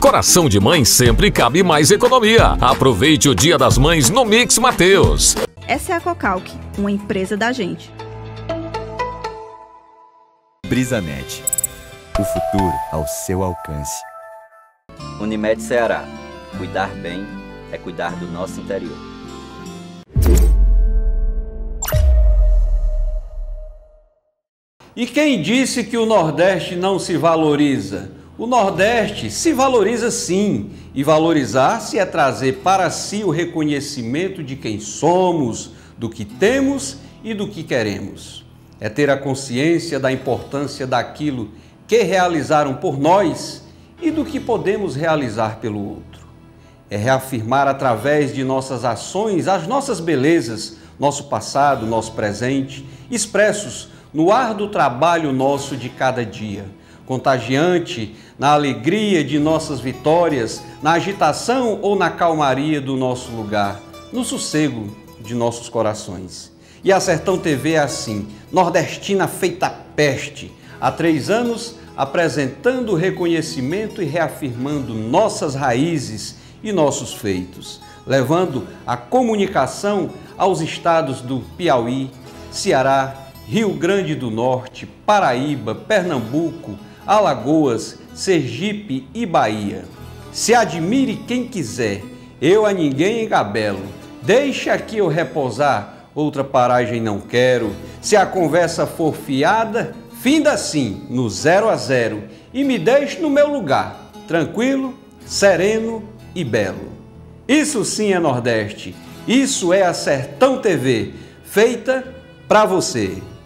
Coração de mãe sempre cabe mais economia. Aproveite o Dia das Mães no Mix Mateus. Essa é a Cocalc, uma empresa da gente. Brisanet, o futuro ao seu alcance. Unimed Ceará, cuidar bem é cuidar do nosso interior. E quem disse que o Nordeste não se valoriza? O Nordeste se valoriza sim, e valorizar-se é trazer para si o reconhecimento de quem somos, do que temos e do que queremos. É ter a consciência da importância daquilo que realizaram por nós e do que podemos realizar pelo outro. É reafirmar através de nossas ações as nossas belezas, nosso passado, nosso presente, expressos no árduo trabalho nosso de cada dia, contagiante na alegria de nossas vitórias, na agitação ou na calmaria do nosso lugar, no sossego de nossos corações. E a Sertão TV é assim, nordestina feita peste, há 3 anos apresentando reconhecimento e reafirmando nossas raízes e nossos feitos, levando a comunicação aos estados do Piauí, Ceará, Rio Grande do Norte, Paraíba, Pernambuco, Alagoas, Sergipe e Bahia. Se admire quem quiser, eu a ninguém engabelo. Deixa aqui eu repousar, outra paragem não quero. Se a conversa for fiada, finda assim, no 0 a 0, e me deixe no meu lugar, tranquilo, sereno e belo. Isso sim é Nordeste, isso é a Sertão TV, feita pra você.